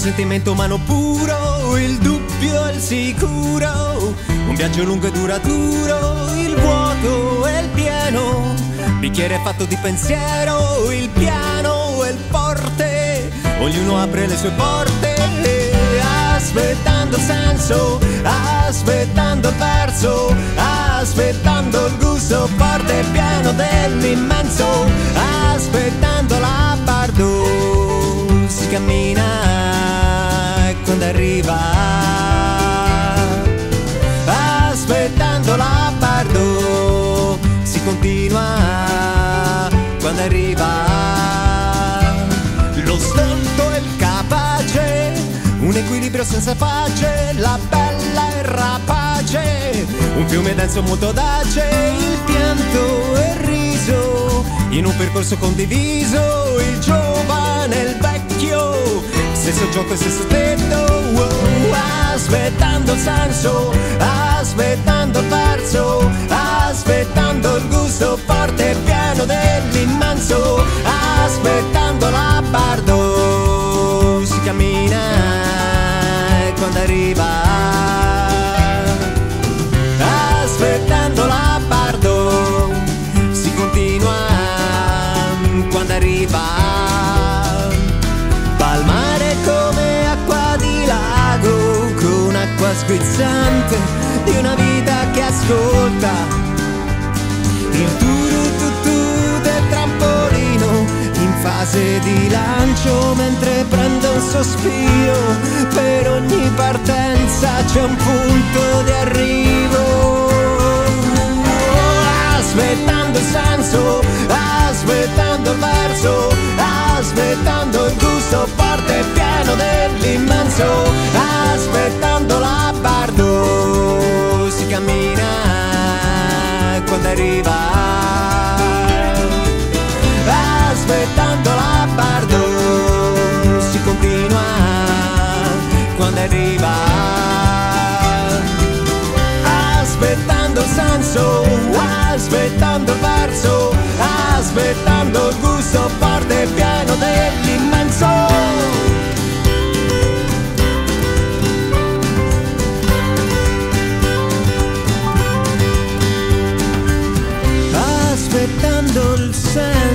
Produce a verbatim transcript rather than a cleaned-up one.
sentimento umano puro, il dubbio e il sicuro, un viaggio lungo e duraturo, il vuoto e il pieno, bicchiere fatto di pensiero, il piano e il forte, ognuno apre le sue porte, aspettando il senso, aspettando il verso, aspettando il gusto forte e pieno dell'immenso, aspettando la bardo, si cammina e quando arriva, aspettando la bardo, si continua quando arriva, lo stolto e il capace, un equilibrio senza pace, la bella e rapace, un fiume denso molto audace, il pianto e il riso, in un percorso condiviso, il giovane e il vecchio, stesso gioco e stesso tetto, wow, aspettando il senso, aspettando il verso, aspettando il gusto forte e pieno dell'immenso, aspettando la bardo, si cammina quando arriva, aspettando la bardo, si continua quando arriva, palmare come acqua di lago, con acqua sguizzante di una vita che ascolta, il turu-tu-tu del trampolino in fase di lancio mentre prendo un sospiro, per ogni partenza c'è un punto di arrivo, aspettando il senso, aspettando il verso, aspettando il gusto forte e pieno dell'immenso, aspettando la bardo, si cammina quando arriva, aspettando la bardo, si continua quando arriva, aspettando il senso, aspettando il verso, aspettando il gusto forte e pieno dell'immenso. Aspettando il senso,